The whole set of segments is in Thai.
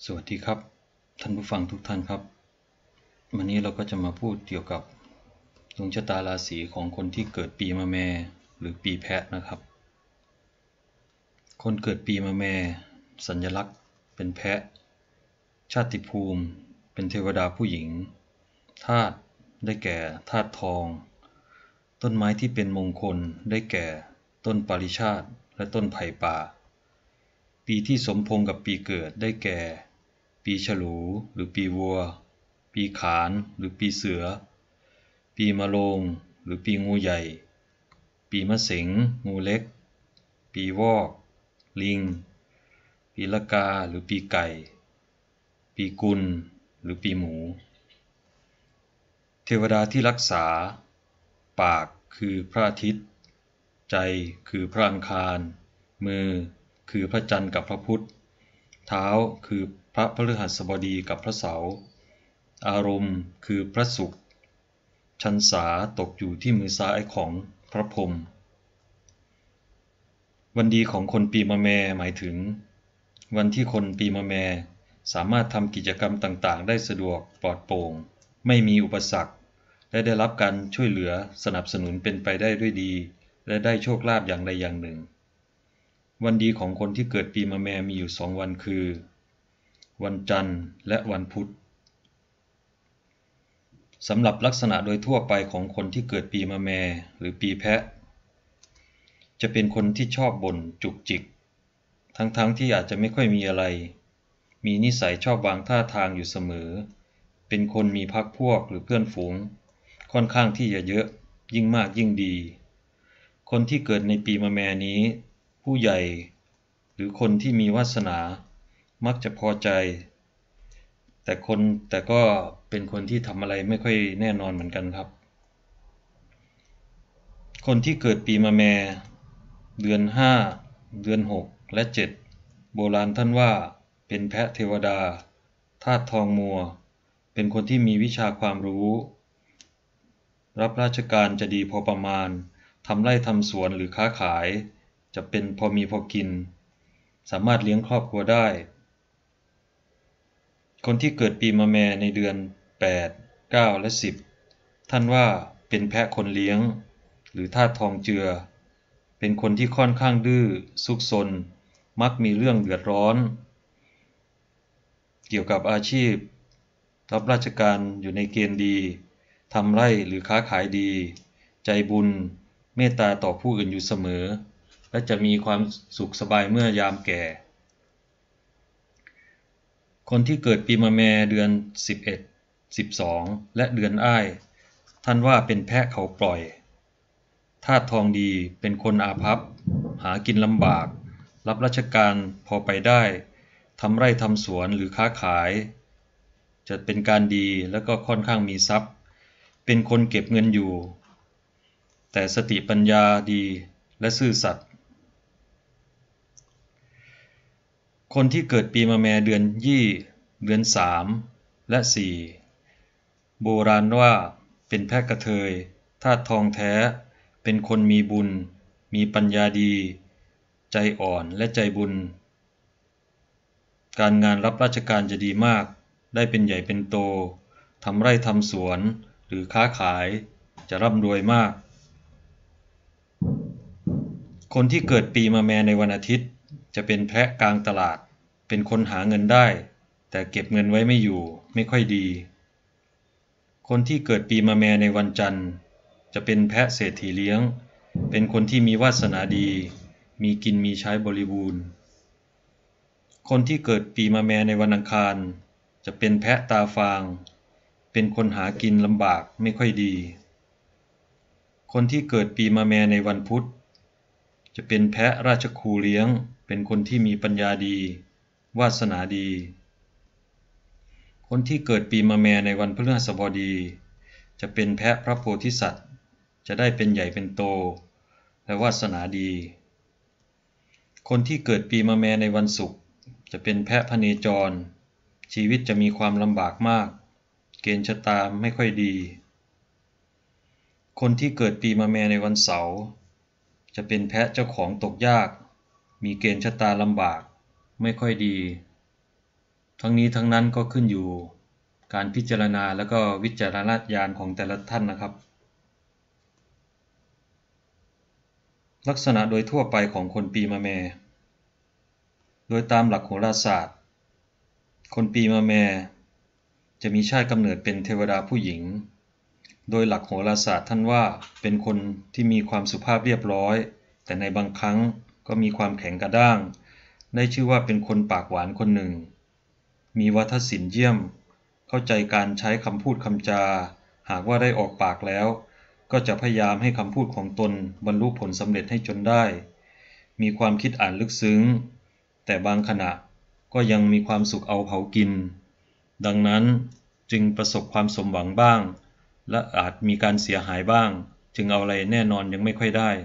สวัสดีครับท่านผู้ฟังทุกท่านครับวันนี้เราก็จะมาพูดเกี่ยวกับดวงชะตาราศีของคนที่เกิดปีมะแม่หรือปีแพะนะครับคนเกิดปีมะแม่สัญลักษณ์เป็นแพะชาติภูมิเป็นเทวดาผู้หญิงธาตุได้แก่ธาตุทองต้นไม้ที่เป็นมงคลได้แก่ต้นปาริชาติและต้นไผ่ป่าปีที่สมพงษ์กับปีเกิดได้แก่ปีฉลูหรือปีวัวปีขานหรือปีเสือปีมะโรงหรือปีงูใหญ่ปีมะเสงงูเล็กปีวอกลิงปีละกาหรือปีไก่ปีกุลหรือปีหมูเทวดาที่รักษาปากคือพระอาทิตย์ใจคือพระอังคารมือคือพระจันทร์กับพระพุธเท้าคือพระพฤหัสบดีกับพระเสาร์อารมณ์คือพระศุกร์ชันษาตกอยู่ที่มือซ้ายของพระพรหมวันดีของคนปีมะแม่หมายถึงวันที่คนปีมะแม่สามารถทำกิจกรรมต่างๆได้สะดวกปลอดโปร่งไม่มีอุปสรรคและได้รับการช่วยเหลือสนับสนุนเป็นไปได้ด้วยดีและได้โชคลาภอย่างใดอย่างหนึ่งวันดีของคนที่เกิดปีมะแม่มีอยู่2 วันคือวันจันทร์และวันพุธสำหรับลักษณะโดยทั่วไปของคนที่เกิดปีมะแม่หรือปีแพะจะเป็นคนที่ชอบบ่นจุกจิกทั้งที่อาจจะไม่ค่อยมีอะไรมีนิสัยชอบวางท่าทางอยู่เสมอเป็นคนมีพรรคพวกหรือเพื่อนฝูงค่อนข้างที่จะเยอะยิ่งมากยิ่งดีคนที่เกิดในปีมะแม่นี้ผู้ใหญ่หรือคนที่มีวาสนามักจะพอใจแต่ก็เป็นคนที่ทำอะไรไม่ค่อยแน่นอนเหมือนกันครับคนที่เกิดปีมะแม่เดือน5เดือน6และ7โบราณท่านว่าเป็นแพะเทวดาธาตุทองมัวเป็นคนที่มีวิชาความรู้รับราชการจะดีพอประมาณทำไร่ทำสวนหรือค้าขายจะเป็นพอมีพอกินสามารถเลี้ยงครอบครัวได้คนที่เกิดปีมะแม่ในเดือน8 9และ10ท่านว่าเป็นแพะคนเลี้ยงหรือธาตุทองเจือเป็นคนที่ค่อนข้างดื้อซุกซนมักมีเรื่องเดือดร้อนเกี่ยวกับอาชีพรับราชการอยู่ในเกณฑ์ดีทำไร่หรือค้าขายดีใจบุญเมตตาต่อผู้อื่นอยู่เสมอและจะมีความสุขสบายเมื่อยามแก่คนที่เกิดปีมะแม่เดือน11 12และเดือนอ้ายท่านว่าเป็นแพะเขาปล่อยธาตุทองดีเป็นคนอาภัพหากินลำบากรับราชการพอไปได้ทำไร่ทำสวนหรือค้าขายจะเป็นการดีแล้วก็ค่อนข้างมีทรัพย์เป็นคนเก็บเงินอยู่แต่สติปัญญาดีและซื่อสัตย์คนที่เกิดปีมะแม่เดือนยี่เดือน3และ4โบราณว่าเป็นแพะกระเทยธาตุทองแท้เป็นคนมีบุญมีปัญญาดีใจอ่อนและใจบุญการงานรับราชการจะดีมากได้เป็นใหญ่เป็นโตทำไร่ทำสวนหรือค้าขายจะร่ำรวยมากคนที่เกิดปีมะแม่ในวันอาทิตย์จะเป็นแพะกลางตลาดเป็นคนหาเงินได้แต่เก็บเงินไว้ไม่อยู่ไม่ค่อยดีคนที่เกิดปีมะแม่ในวันจันทร์จะเป็นแพะเศรษฐีเลี้ยงเป็นคนที่มีวาสนาดีมีกินมีใช้บริบูรณ์คนที่เกิดปีมะแม่ในวันอังคารจะเป็นแพะตาฟางเป็นคนหากินลำบากไม่ค่อยดีคนที่เกิดปีมะแม่ในวันพุธจะเป็นแพะราชคูเลี้ยงเป็นคนที่มีปัญญาดีวาสนาดีคนที่เกิดปีมะแม่ในวันพฤหัสบดีจะเป็นแพะพระโพธิสัตว์จะได้เป็นใหญ่เป็นโตและวาสนาดีคนที่เกิดปีมะแม่ในวันศุกร์จะเป็นแพะพเนจรชีวิตจะมีความลำบากมากเกณฑ์ชะตาไม่ค่อยดีคนที่เกิดปีมะแม่ในวันเสาร์จะเป็นแพะเจ้าของตกยากมีเกณฑ์ชะตาลำบากไม่ค่อยดีทั้งนี้ทั้งนั้นก็ขึ้นอยู่การพิจารณาและก็วิจารณญาณของแต่ละท่านนะครับลักษณะโดยทั่วไปของคนปีมะแม่โดยตามหลักโหราศาสตร์คนปีมะแม่จะมีชาติกำเนิดเป็นเทวดาผู้หญิงโดยหลักโหราศาสตร์ท่านว่าเป็นคนที่มีความสุภาพเรียบร้อยแต่ในบางครั้งก็มีความแข็งกระด้างได้ชื่อว่าเป็นคนปากหวานคนหนึ่งมีวาทศิลป์เยี่ยมเข้าใจการใช้คำพูดคำจาหากว่าได้ออกปากแล้วก็จะพยายามให้คำพูดของตนบรรลุผลสำเร็จให้จนได้มีความคิดอ่านลึกซึ้งแต่บางขณะก็ยังมีความสุขเอาเผากินดังนั้นจึงประสบความสมหวังบ้างและอาจมีการเสียหายบ้างจึงเอาอะไรแน่นอนยังไม่ค่อยได้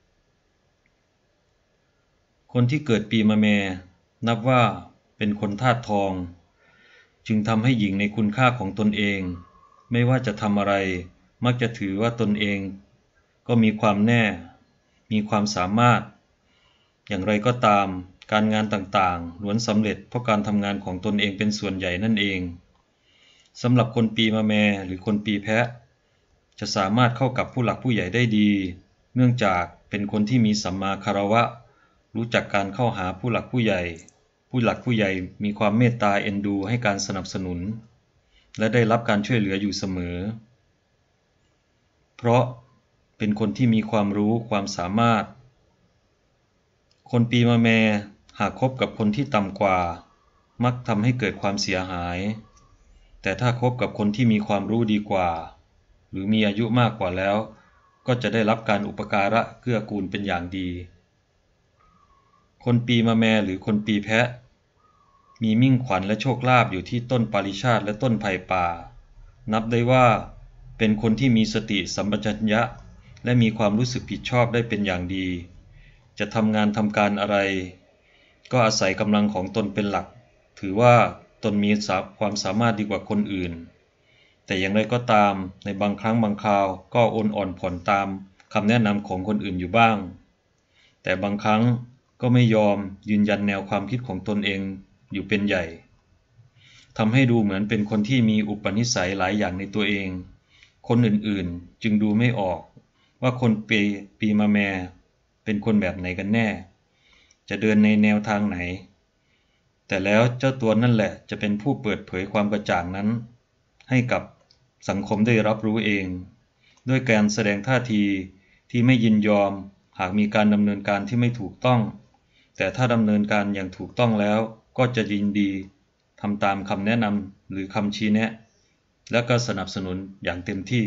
คนที่เกิดปีมะแม่นับว่าเป็นคนธาตุทองจึงทำให้หญิงในคุณค่าของตนเองไม่ว่าจะทำอะไรมักจะถือว่าตนเองก็มีความแน่มีความสามารถอย่างไรก็ตามการงานต่างๆล้วนสำเร็จเพราะการทำงานของตนเองเป็นส่วนใหญ่นั่นเองสำหรับคนปีมะแม่หรือคนปีแพะจะสามารถเข้ากับผู้หลักผู้ใหญ่ได้ดีเนื่องจากเป็นคนที่มีสัมมาคารวะรู้จักการเข้าหาผู้หลักผู้ใหญ่ผู้หลักผู้ใหญ่มีความเมตตาเอ็นดูให้การสนับสนุนและได้รับการช่วยเหลืออยู่เสมอเพราะเป็นคนที่มีความรู้ความสามารถคนปีมะแม่หากคบกับคนที่ต่ำกว่ามักทำให้เกิดความเสียหายแต่ถ้าคบกับคนที่มีความรู้ดีกว่าหรือมีอายุมากกว่าแล้วก็จะได้รับการอุปการะเกื้อกูลเป็นอย่างดีคนปีมะแม่หรือคนปีแพะมีมิ่งขวัญและโชคลาภอยู่ที่ต้นปาริชาติและต้นไผ่ป่านับได้ว่าเป็นคนที่มีสติสัมปชัญญะและมีความรู้สึกผิดชอบได้เป็นอย่างดีจะทำงานทำการอะไรก็อาศัยกำลังของตนเป็นหลักถือว่าตนมีความสามารถดีกว่าคนอื่นแต่อย่างไรก็ตามในบางครั้งบางคราวก็อ่อนผ่อนตามคำแนะนำของคนอื่นอยู่บ้างแต่บางครั้งก็ไม่ยอมยืนยันแนวความคิดของตนเองอยู่เป็นใหญ่ทำให้ดูเหมือนเป็นคนที่มีอุปนิสัยหลายอย่างในตัวเองคนอื่นๆจึงดูไม่ออกว่าคนปีมะแม่เป็นคนแบบไหนกันแน่จะเดินในแนวทางไหนแต่แล้วเจ้าตัวนั่นแหละจะเป็นผู้เปิดเผยความกระจ่างนั้นให้กับสังคมได้รับรู้เองด้วยการแสดงท่าทีที่ไม่ยินยอมหากมีการดำเนินการที่ไม่ถูกต้องแต่ถ้าดำเนินการอย่างถูกต้องแล้วก็จะยินดีทำตามคำแนะนำหรือคำชี้แนะและก็สนับสนุนอย่างเต็มที่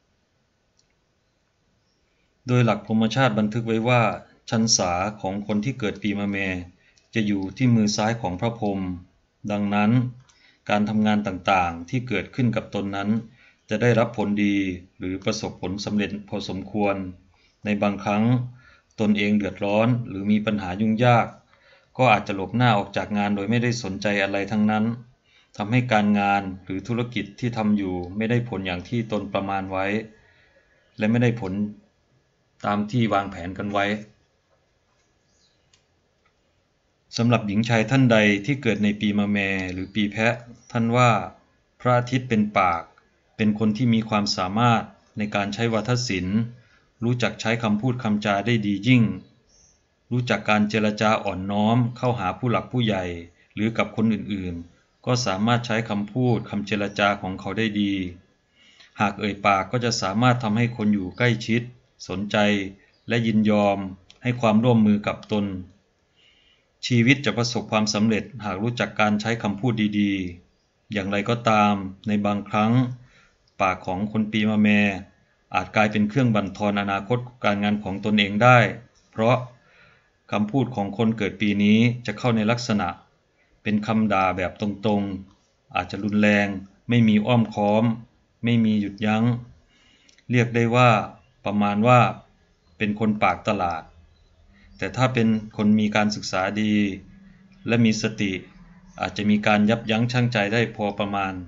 โดยหลักพรหมชาติบันทึกไว้ว่าชันษาของคนที่เกิดปีมะแม่จะอยู่ที่มือซ้ายของพระพรหมดังนั้นการทำงานต่างๆที่เกิดขึ้นกับตนนั้นจะได้รับผลดีหรือประสบผลสำเร็จพอสมควรในบางครั้งตนเองเดือดร้อนหรือมีปัญหายุ่งยากก็อาจจะหลบหน้าออกจากงานโดยไม่ได้สนใจอะไรทั้งนั้นทำให้การงานหรือธุรกิจที่ทำอยู่ไม่ได้ผลอย่างที่ตนประมาณไว้และไม่ได้ผลตามที่วางแผนกันไว้สำหรับหญิงชายท่านใดที่เกิดในปีมะแม่หรือปีแพะท่านว่าพระอาทิตย์เป็นปากเป็นคนที่มีความสามารถในการใช้วาทศิลป์รู้จักใช้คำพูดคำจาได้ดียิ่งรู้จักการเจรจาอ่อนน้อมเข้าหาผู้หลักผู้ใหญ่หรือกับคนอื่นๆก็สามารถใช้คำพูดคำเจรจาของเขาได้ดีหากเอ่ยปากก็จะสามารถทำให้คนอยู่ใกล้ชิดสนใจและยินยอมให้ความร่วมมือกับตนชีวิตจะประสบความสำเร็จหากรู้จักการใช้คำพูดดีๆอย่างไรก็ตามในบางครั้งปากของคนปีมะแม่อาจกลายเป็นเครื่องบั่นทอนอนาคตการงานของตนเองได้เพราะคำพูดของคนเกิดปีนี้จะเข้าในลักษณะเป็นคำด่าแบบตรงๆอาจจะรุนแรงไม่มีอ้อมค้อมไม่มีหยุดยั้งเรียกได้ว่าประมาณว่าเป็นคนปากตลาดแต่ถ้าเป็นคนมีการศึกษาดีและมีสติอาจจะมีการยับยั้งชั่งใจได้พอประมาณ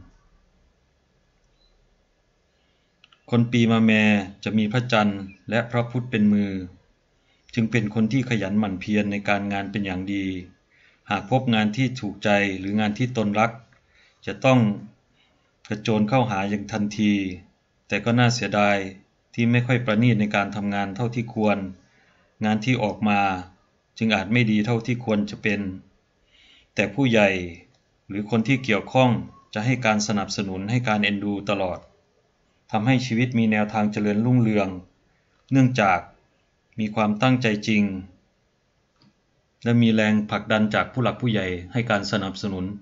คนปีมะแม่จะมีพระจันทร์และพระพุธเป็นมือจึงเป็นคนที่ขยันหมั่นเพียรในการงานเป็นอย่างดีหากพบงานที่ถูกใจหรืองานที่ตนรักจะต้องกระโจนเข้าหาอย่างทันทีแต่ก็น่าเสียดายที่ไม่ค่อยประณีตในการทำงานเท่าที่ควรงานที่ออกมาจึงอาจไม่ดีเท่าที่ควรจะเป็นแต่ผู้ใหญ่หรือคนที่เกี่ยวข้องจะให้การสนับสนุนให้การเอ็นดูตลอดทำให้ชีวิตมีแนวทางเจริญรุ่งเรืองเนื่องจากมีความตั้งใจจริงและมีแรงผลักดันจากผู้หลักผู้ใหญ่ให้การสนับสนุน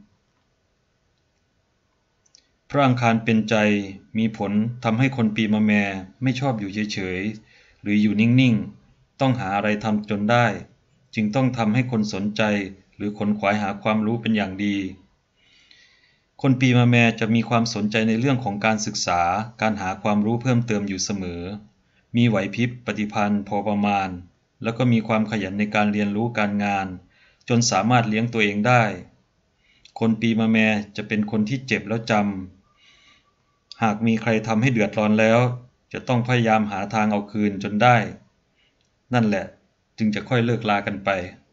พระอังคารเป็นใจมีผลทำให้คนปีมะแม่ไม่ชอบอยู่เฉยๆหรืออยู่นิ่งๆต้องหาอะไรทำจนได้จึงต้องทำให้คนสนใจหรือขนขวายหาความรู้เป็นอย่างดีคนปีมะแม่จะมีความสนใจในเรื่องของการศึกษาการหาความรู้เพิ่มเติมอยู่เสมอมีไหวพริบปฏิภาณพอประมาณแล้วก็มีความขยันในการเรียนรู้การงานจนสามารถเลี้ยงตัวเองได้คนปีมะแม่จะเป็นคนที่เจ็บแล้วจำหากมีใครทำให้เดือดร้อนแล้วจะต้องพยายามหาทางเอาคืนจนได้นั่นแหละจึงจะค่อยเลิกลากันไป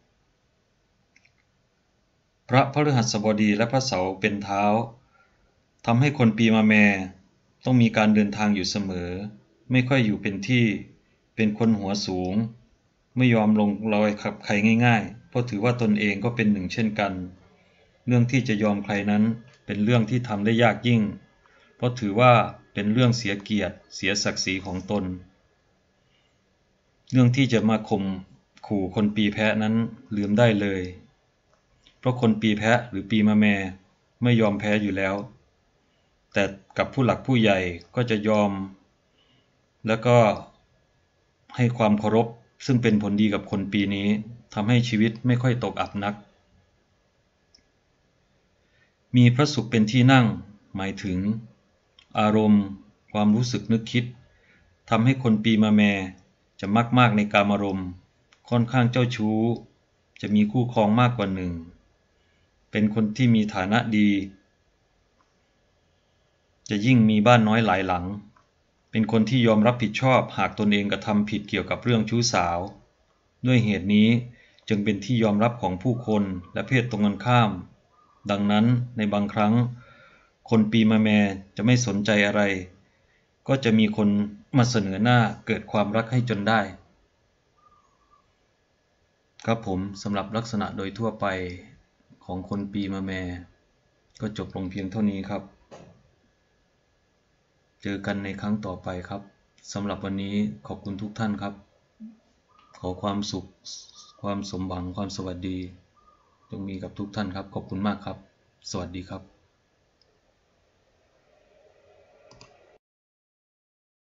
พระพฤหัสบดีและพระเสาร์เป็นเท้าทำให้คนปีมะแม่ต้องมีการเดินทางอยู่เสมอไม่ค่อยอยู่เป็นที่เป็นคนหัวสูงไม่ยอมลงรอยกับใครง่ายๆเพราะถือว่าตนเองก็เป็นหนึ่งเช่นกันเรื่องที่จะยอมใครนั้นเป็นเรื่องที่ทำได้ยากยิ่งเพราะถือว่าเป็นเรื่องเสียเกียรติเสียศักดิ์ศรีของตนเรื่องที่จะมาข่มขู่คนปีแพะนั้นลืมได้เลยเพราะคนปีแพะหรือปีมะแม่ไม่ยอมแพ้อยู่แล้วแต่กับผู้หลักผู้ใหญ่ก็จะยอมแล้วก็ให้ความเคารพซึ่งเป็นผลดีกับคนปีนี้ทำให้ชีวิตไม่ค่อยตกอับนักมีพระศุกร์เป็นที่นั่งหมายถึงอารมณ์ความรู้สึกนึกคิดทำให้คนปีมะแม่จะมากในกามารมณ์ค่อนข้างเจ้าชู้จะมีคู่ครองมากกว่าหนึ่งเป็นคนที่มีฐานะดีจะยิ่งมีบ้านน้อยหลายหลังเป็นคนที่ยอมรับผิดชอบหากตนเองกระทำผิดเกี่ยวกับเรื่องชู้สาวด้วยเหตุนี้จึงเป็นที่ยอมรับของผู้คนและเพศตรงกันข้ามดังนั้นในบางครั้งคนปีมะแม่จะไม่สนใจอะไรก็จะมีคนมาเสนอหน้าเกิดความรักให้จนได้ครับผมสำหรับลักษณะโดยทั่วไปของคนปีมะแม่ก็จบลงเพียงเท่านี้ครับเจอกันในครั้งต่อไปครับสำหรับวันนี้ขอบคุณทุกท่านครับขอความสุขความสมหวังความสวัสดีจงมีกับทุกท่านครับขอบคุณมากครับสวัสดีครับ